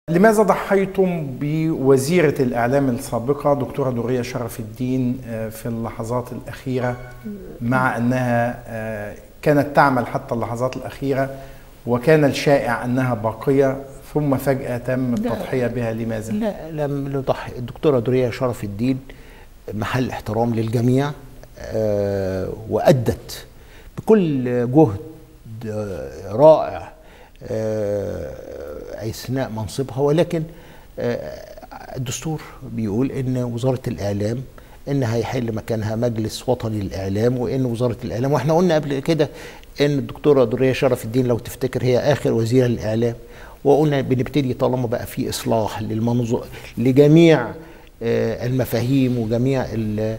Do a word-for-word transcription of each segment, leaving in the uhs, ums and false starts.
لماذا ضحيتم بوزيرة الإعلام السابقة دكتورة درية شرف الدين في اللحظات الأخيرة، مع أنها كانت تعمل حتى اللحظات الأخيرة وكان الشائع أنها باقية، ثم فجأة تم التضحية بها؟ لماذا؟ لا لم نضحي. الدكتورة درية شرف الدين محل احترام للجميع، وأدت بكل جهد رائع أثناء منصبها، ولكن الدستور بيقول إن وزارة الإعلام إن هيحل مكانها مجلس وطني للإعلام، وإن وزارة الإعلام، وإحنا قلنا قبل كده إن الدكتورة درية شرف الدين لو تفتكر هي آخر وزيرة للإعلام، وقلنا بنبتدي طالما بقى في إصلاح للمنظور لجميع المفاهيم وجميع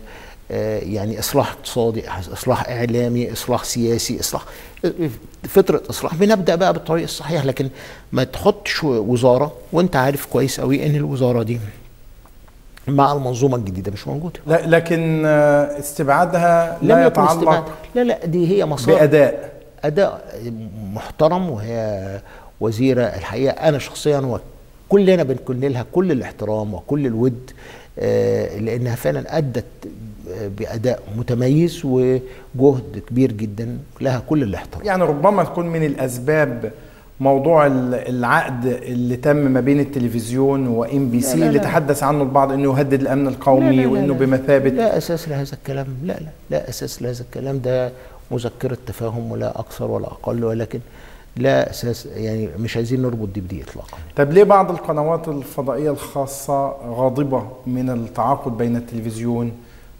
يعني إصلاح اقتصادي، إصلاح إعلامي، إصلاح سياسي، إصلاح فترة إصلاح، بنبدأ بقى بالطريق الصحيح. لكن ما تحطش وزارة وأنت عارف كويس قوي إن الوزارة دي مع المنظومة الجديدة مش موجودة. لا لكن استبعادها لا يتعلق، لا لا دي هي مسار بأداء أداء محترم، وهي وزيرة الحقيقة أنا شخصيا وكلنا بنكن لها كل الاحترام وكل الود، لأنها فعلا أدت بأداء متميز وجهد كبير جدا، لها كل الاحترام. يعني ربما تكون من الأسباب موضوع العقد اللي تم ما بين التلفزيون وإم بي سي اللي تحدث عنه البعض انه يهدد الامن القومي، لا لا لا وانه لا بمثابه لا اساس لهذا الكلام. لا لا لا اساس لهذا الكلام، ده مذكره تفاهم ولا اكثر ولا اقل، ولكن لا اساس، يعني مش عايزين نربط دي بدي اطلاقا. طب ليه بعض القنوات الفضائيه الخاصه غاضبه من التعاقد بين التلفزيون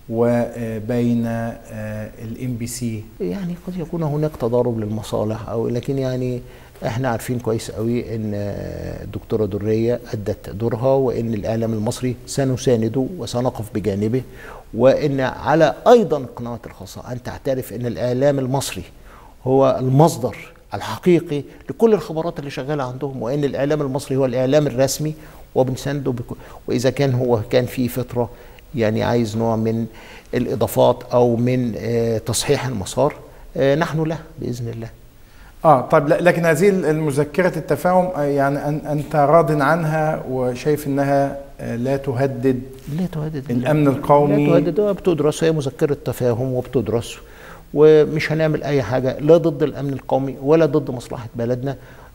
وبين الام بي سي؟ يعني قد يكون هناك تضارب للمصالح، او لكن يعني احنا عارفين كويس قوي ان الدكتوره دريه ادت دورها، وان الاعلام المصري سنسانده وسنقف بجانبه، وان على ايضا القنوات الخاصه ان تعترف ان الاعلام المصري هو المصدر الحقيقي لكل الخبرات اللي شغاله عندهم، وان الاعلام المصري هو الاعلام الرسمي وبنسانده بكل. واذا كان هو كان في فتره يعني عايز نوع من الاضافات او من تصحيح المسار، نحن له باذن الله. اه طيب، لكن هذه المذكرة التفاهم يعني انت راض عنها وشايف انها لا تهدد لا تهدد الامن القومي؟ لا تهدد، بتدرس، هي مذكرة تفاهم وبتدرس، ومش هنعمل اي حاجة لا ضد الامن القومي ولا ضد مصلحة بلدنا،